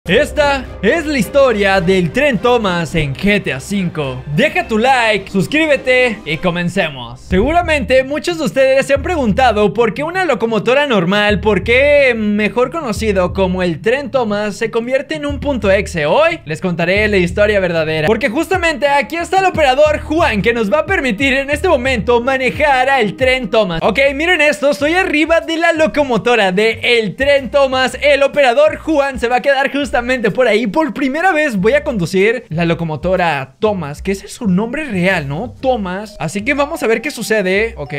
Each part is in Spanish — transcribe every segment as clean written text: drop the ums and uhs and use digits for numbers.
Esta es la historia del tren Thomas en GTA V. Deja tu like, suscríbete y comencemos. Seguramente muchos de ustedes se han preguntado por qué una locomotora normal, por qué mejor conocido como el tren Thomas, se convierte en un punto exe. Hoy les contaré la historia verdadera, porque justamente aquí está el operador Juan, que nos va a permitir en este momento manejar al tren Thomas. Ok, miren esto, estoy arriba de la locomotora del tren Thomas. El operador Juan se va a quedar justamente por ahí. Por primera vez voy a conducir la locomotora Thomas, que ese es su nombre real, ¿no? Thomas. Así que vamos a ver qué sucede. Ok.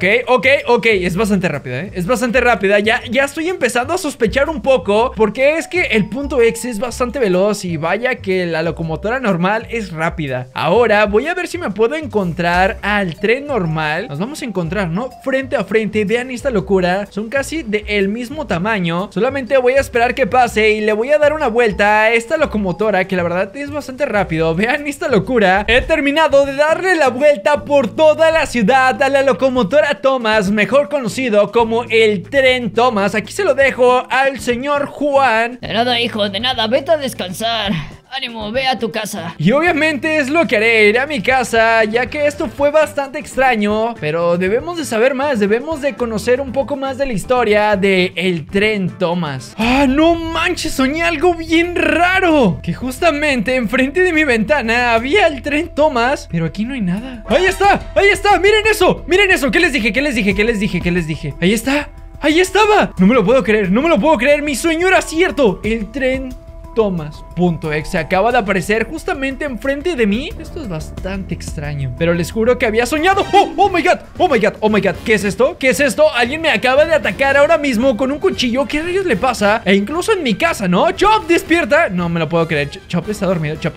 Es bastante rápida, ¿eh? Es bastante rápida. Ya estoy empezando a sospechar un poco, porque es que el punto X es bastante veloz y vaya que la locomotora normal es rápida. Ahora voy a ver si me puedo encontrar al tren normal. Nos vamos a encontrar, ¿no? Frente a frente. Vean esta locura. Son casi del mismo tamaño. Solamente voy a esperar que pase y le voy a dar una vuelta a esta locomotora, que la verdad es bastante rápido. Vean esta locura. He terminado de darle la vuelta por toda la ciudad a la locomotora Thomas, mejor conocido como el tren Thomas. Aquí se lo dejo al señor Juan. De nada, hijo, de nada, vete a descansar. Ánimo, ve a tu casa. Y obviamente es lo que haré, iré a mi casa, ya que esto fue bastante extraño. Pero debemos de saber más, debemos de conocer un poco más de la historia de el tren Thomas. ¡Ah, no manches! Soñé algo bien raro, que justamente enfrente de mi ventana había el tren Thomas, pero aquí no hay nada. ¡Ahí está! ¡Ahí está! ¡Miren eso! ¡Miren eso! ¿Qué les dije? ¿Qué les dije? ¿Qué les dije? ¿Qué les dije? ¡Ahí está! ¡Ahí estaba! No me lo puedo creer, no me lo puedo creer. Mi sueño era cierto. El tren Thomas.exe acaba de aparecer justamente enfrente de mí. Esto es bastante extraño, pero les juro que había soñado. ¡Oh my god! ¡Oh my god! ¡Oh my god! ¿Qué es esto? ¿Qué es esto? Alguien me acaba de atacar ahora mismo con un cuchillo. ¿Qué rayos le pasa? E incluso en mi casa, ¿no? ¡Chop, despierta! No me lo puedo creer. Chop está dormido. Chop.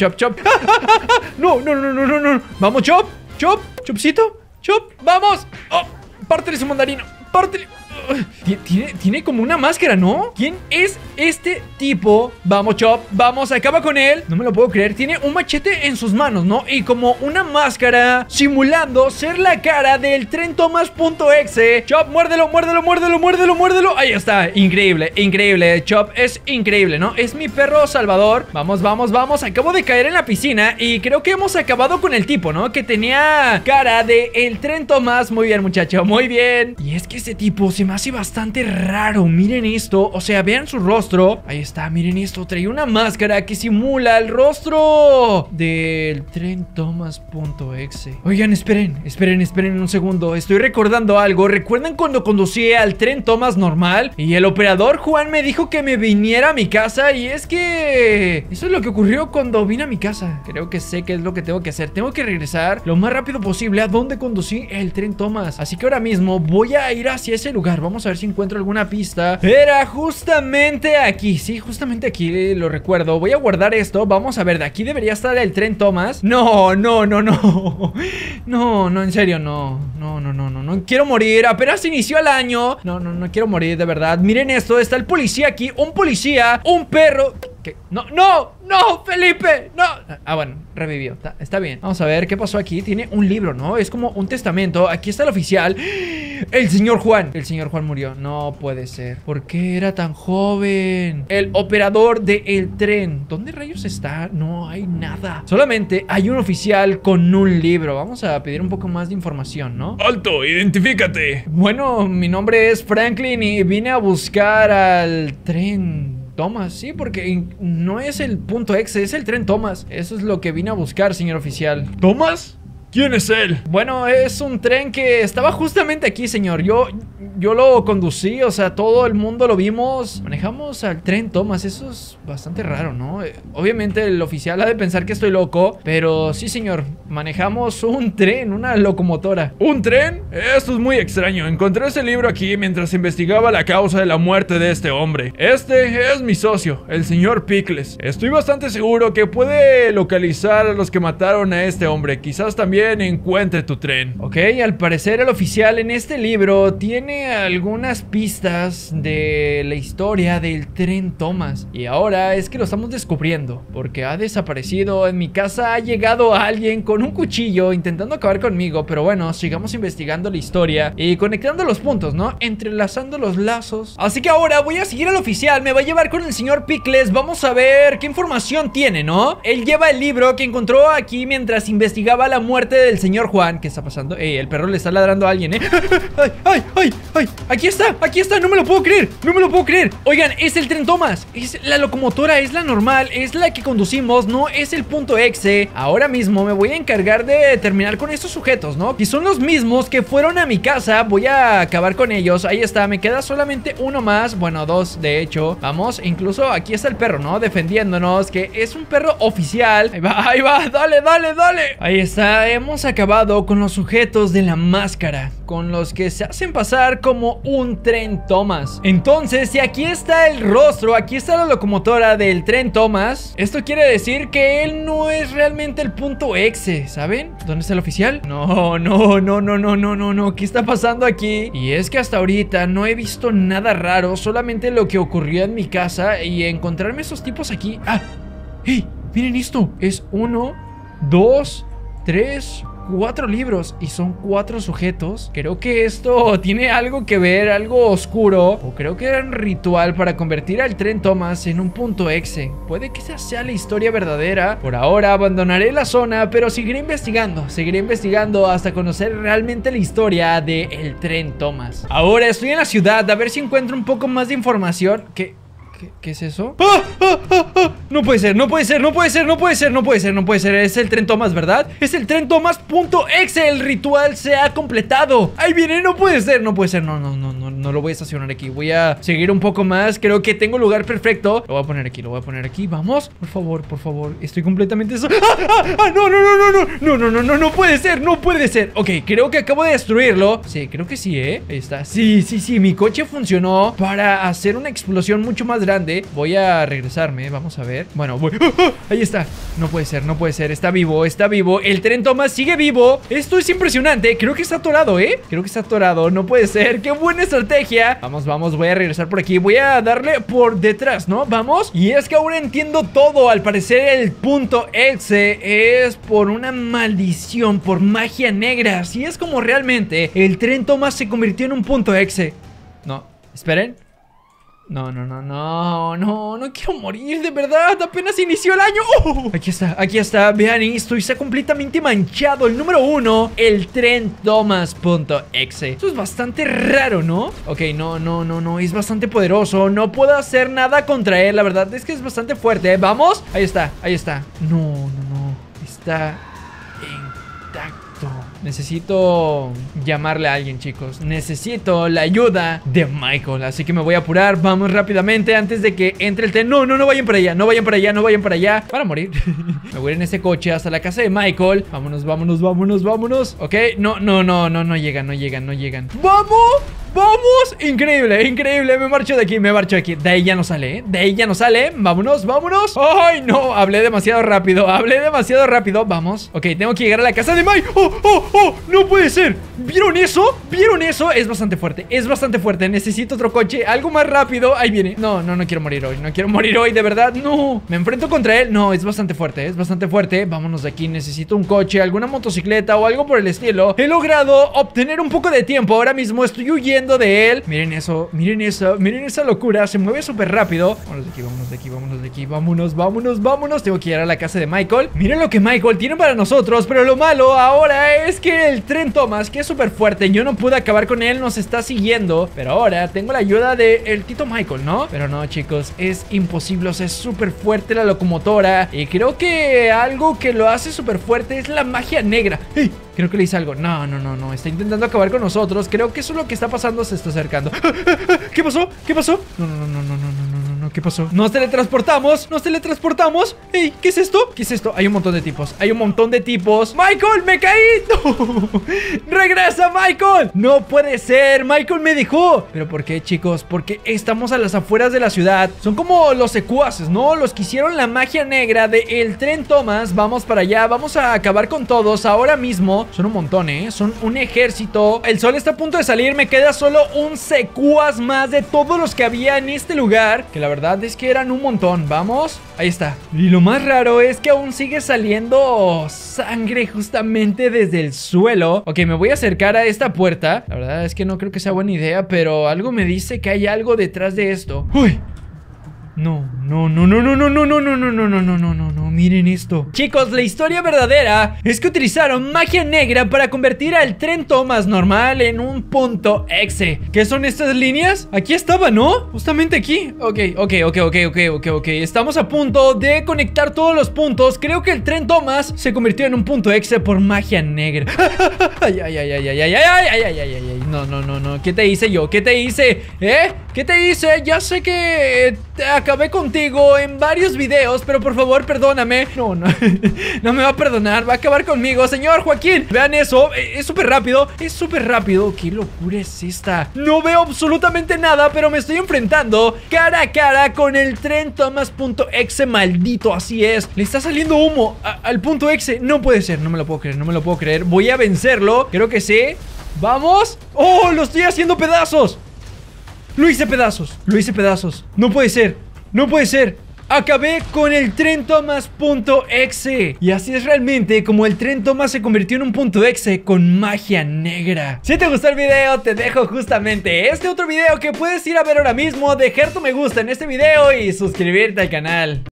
No. Vamos, Chop. Chopcito. Chop. Vamos. Oh, pártele su mandarino. Pártele. Tiene como una máscara, ¿no? ¿Quién es este tipo? Vamos, Chop, vamos, acaba con él. No me lo puedo creer, tiene un machete en sus manos, ¿no? Y como una máscara simulando ser la cara del tren Thomas.exe. Chop, muérdelo. Ahí está, increíble, Chop es increíble, ¿no? Es mi perro salvador. Vamos. Acabo de caer en la piscina y creo que hemos acabado con el tipo, ¿no? Que tenía cara de el tren Thomas. Muy bien, muchacho, muy bien. Y es que ese tipo se me hace bastante raro. Miren esto, o sea, vean su rostro. Ahí está, miren esto, trae una máscara que simula el rostro del tren Thomas.exe. Oigan, esperen un segundo. Estoy recordando algo. ¿Recuerdan cuando conducí al tren Thomas normal? Y el operador Juan me dijo que me viniera a mi casa. Y es que eso es lo que ocurrió cuando vine a mi casa. Creo que sé qué es lo que tengo que hacer. Tengo que regresar lo más rápido posible a donde conducí el tren Thomas. Así que ahora mismo voy a ir hacia ese lugar. Vamos a ver si encuentro alguna pista. Era justamente aquí. Sí, justamente aquí, lo recuerdo. Voy a guardar esto. Vamos a ver, de aquí debería estar el tren Thomas. No, en serio, no quiero morir. Apenas inició el año. No quiero morir, de verdad. Miren esto, está el policía aquí. Un policía, un perro. ¿Qué? No, Felipe, no. Ah, bueno, revivió, está bien. Vamos a ver qué pasó aquí. Tiene un libro, ¿no? Es como un testamento. Aquí está el oficial. El señor Juan murió. No puede ser. ¿Por qué era tan joven? El operador del tren. ¿Dónde rayos está? No hay nada. Solamente hay un oficial con un libro. Vamos a pedir un poco más de información, ¿no? ¡Alto! ¡Identifícate! Bueno, mi nombre es Franklin y vine a buscar al tren Thomas, sí, porque no es el punto exe, es el tren Thomas. Eso es lo que vine a buscar, señor oficial. ¿Thomas? ¿Quién es él? Bueno, es un tren que estaba justamente aquí, señor. Yo lo conducí, o sea, todo el mundo lo vimos. Manejamos al tren Thomas, eso es bastante raro, ¿no? Obviamente el oficial ha de pensar que estoy loco, pero sí, señor, manejamos un tren, una locomotora. ¿Un tren? Esto es muy extraño. Encontré ese libro aquí mientras investigaba la causa de la muerte de este hombre. Este es mi socio, el señor Pickles. Estoy bastante seguro que puede localizar a los que mataron a este hombre. Quizás también también encuentre tu tren. Ok, al parecer el oficial en este libro tiene algunas pistas de la historia del tren Thomas. Y ahora es que lo estamos descubriendo, porque ha desaparecido. En mi casa ha llegado alguien con un cuchillo intentando acabar conmigo. Pero bueno, sigamos investigando la historia y conectando los puntos, ¿no? Entrelazando los lazos. Así que ahora voy a seguir al oficial. Me va a llevar con el señor Pickles. Vamos a ver qué información tiene, ¿no? Él lleva el libro que encontró aquí mientras investigaba la muerte del señor Juan. ¿Qué está pasando? El perro le está ladrando a alguien, ¿eh? ¡Ay, ay, ay, ay! Aquí está, no me lo puedo creer. No me lo puedo creer. Oigan, es el tren Thomas. Es la locomotora, es la normal, es la que conducimos, no es el punto exe. Ahora mismo me voy a encargar de terminar con estos sujetos, ¿no? Que son los mismos que fueron a mi casa. Voy a acabar con ellos. Ahí está, me queda solamente uno más. Bueno, dos, de hecho. Vamos, incluso aquí está el perro, ¿no? Defendiéndonos, que es un perro oficial. Ahí va, dale, dale, dale. Ahí está, hemos acabado con los sujetos de la máscara, con los que se hacen pasar como un tren Thomas. Entonces, si aquí está el rostro, aquí está la locomotora del tren Thomas, esto quiere decir que él no es realmente el punto exe, ¿saben? ¿Dónde está el oficial? No, no, no, no, no, no, no, no. ¿Qué está pasando aquí? Y es que hasta ahorita no he visto nada raro, solamente lo que ocurrió en mi casa y encontrarme esos tipos aquí. ¡Ah! ¡Hey! Miren esto. Es 1, 2, 3, 4 libros y son 4 sujetos. Creo que esto tiene algo que ver, algo oscuro, o creo que era un ritual para convertir al tren Thomas en un punto exe. Puede que esa sea la historia verdadera. Por ahora abandonaré la zona, pero seguiré investigando hasta conocer realmente la historia del tren Thomas. Ahora estoy en la ciudad, a ver si encuentro un poco más de información. ¿Qué es eso? ¡Ah! ¡Ah! ¡Ah! ¡Ah! No puede ser, no puede ser, no puede ser, no puede ser, no puede ser, no puede ser. Es el tren Thomas, ¿verdad? Es el tren Thomas.exe. El ritual se ha completado. Ahí viene, no puede ser, no puede ser. No, no, no, no, no lo voy a estacionar aquí. Voy a seguir un poco más. Creo que tengo lugar perfecto. Lo voy a poner aquí, lo voy a poner aquí. Vamos, por favor, por favor. Estoy completamente... ¡Ah! ¡Ah! ¡Ah! No, no, no, no, no, no, no, no, no, no puede ser, no puede ser. Ok, creo que acabo de destruirlo. Sí, creo que sí, ¿eh? Ahí está. Sí, sí, sí, mi coche funcionó para hacer una explosión mucho más grande. Voy a regresarme, vamos a ver. Bueno, voy. ¡Oh, oh! Ahí está. No puede ser, no puede ser. Está vivo, está vivo. El tren Thomas sigue vivo. Esto es impresionante. Creo que está atorado, ¿eh? Creo que está atorado. No puede ser. ¡Qué buena estrategia! Vamos, vamos. Voy a regresar por aquí. Voy a darle por detrás, ¿no? Vamos. Y es que ahora entiendo todo. Al parecer el punto exe es por una maldición, por magia negra. Así es como realmente el tren Thomas se convirtió en un punto exe. No, esperen. No, no, no, no, no, no quiero morir, de verdad, apenas inició el año. Aquí está, vean esto, está completamente manchado. El número 1, el tren Thomas.exe. Esto es bastante raro, ¿no? Ok, no, no, no, no, es bastante poderoso. No puedo hacer nada contra él, la verdad es que es bastante fuerte, ¿eh? Vamos, ahí está. No, no, no, está intacto. Necesito llamarle a alguien, chicos. Necesito la ayuda de Michael. Así que me voy a apurar. Vamos rápidamente antes de que entre el tren. No, no, no vayan para allá. No vayan para allá, no vayan para allá. Para morir. Me voy a ir en ese coche hasta la casa de Michael. Vámonos, vámonos, vámonos, vámonos. Ok, no, no, no, no, no llegan, no llegan, no llegan. ¡Vamos! ¡Vamos! Increíble, increíble. Me marcho de aquí, me marcho de aquí. De ahí ya no sale, ¿eh? De ahí ya no sale. Vámonos, vámonos. ¡Ay, no! Hablé demasiado rápido. Hablé demasiado rápido. Vamos. Ok, tengo que llegar a la casa de Mike. ¡Oh, oh, oh! ¡No puede ser! ¿Vieron eso? ¿Vieron eso? Es bastante fuerte. Es bastante fuerte. Necesito otro coche. Algo más rápido. Ahí viene. No, no, no quiero morir hoy. No quiero morir hoy, de verdad. No. Me enfrento contra él. No, es bastante fuerte. Es bastante fuerte. Vámonos de aquí. Necesito un coche, alguna motocicleta o algo por el estilo. He logrado obtener un poco de tiempo. Ahora mismo estoy huyendo de él. Miren eso, miren eso, miren esa locura. Se mueve súper rápido. Vámonos de aquí, vámonos de aquí, vámonos de aquí. Vámonos, vámonos, vámonos. Tengo que ir a la casa de Michael. Miren lo que Michael tiene para nosotros. Pero lo malo ahora es que el tren Thomas, que es súper fuerte, yo no pude acabar con él, nos está siguiendo. Pero ahora tengo la ayuda del Tito Michael, ¿no? Pero no, chicos, es imposible. O sea, es súper fuerte la locomotora. Y creo que algo que lo hace súper fuerte es la magia negra. ¡Hey! Creo que le hice algo. No, no, no, no. Está intentando acabar con nosotros. Creo que eso es lo que está pasando. Se está acercando. ¿Qué pasó? ¿Qué pasó? No, no, no, no, no, no, no, no. no, ¿qué pasó? Nos teletransportamos, nos teletransportamos. Ey, ¿qué es esto? ¿Qué es esto? Hay un montón de tipos, hay un montón de tipos. ¡Michael, me caí! ¡No! ¡Regresa, Michael! No puede ser, Michael me dejó. ¿Pero por qué, chicos? Porque estamos a las afueras de la ciudad. Son como los secuaces, ¿no? Los que hicieron la magia negra del tren Thomas. Vamos para allá, vamos a acabar con todos ahora mismo. Son un montón, ¿eh? Son un ejército. El sol está a punto de salir, me queda solo un secuaz más de todos los que había en este lugar, que la verdad es que eran un montón. Vamos, ahí está. Y lo más raro es que aún sigue saliendo sangre justamente desde el suelo. Ok, me voy a acercar a esta puerta. La verdad es que no creo que sea buena idea, pero algo me dice que hay algo detrás de esto. ¡Uy! No, no, no, no, no, no, no, no, no, no, no, no, no, no, no, no, miren esto. Chicos, la historia verdadera es que utilizaron magia negra para convertir al tren Thomas normal en un punto exe. ¿Qué son estas líneas? Aquí estaba, ¿no? Justamente aquí. Ok. Estamos a punto de conectar todos los puntos. Creo que el tren Thomas se convirtió en un punto exe por magia negra. Ay. No. ¿Qué te hice yo? ¿Qué te hice? ¿Qué te hice? Ya sé que acabé contigo en varios videos, pero por favor, perdóname. No me va a perdonar, va a acabar conmigo. Señor Joaquín, vean eso, es súper rápido. Es súper rápido, qué locura es esta. No veo absolutamente nada, pero me estoy enfrentando cara a cara con el tren Thomas.exe maldito, así es. Le está saliendo humo al punto exe. No puede ser, no me lo puedo creer, no me lo puedo creer. Voy a vencerlo, creo que sí. ¡Vamos! ¡Oh, lo estoy haciendo pedazos! Lo hice pedazos. No puede ser. Acabé con el tren Thomas.exe. Y así es realmente como el tren Thomas se convirtió en un punto exe con magia negra. Si te gustó el video, te dejo justamente este otro video que puedes ir a ver ahora mismo, dejar tu me gusta en este video y suscribirte al canal.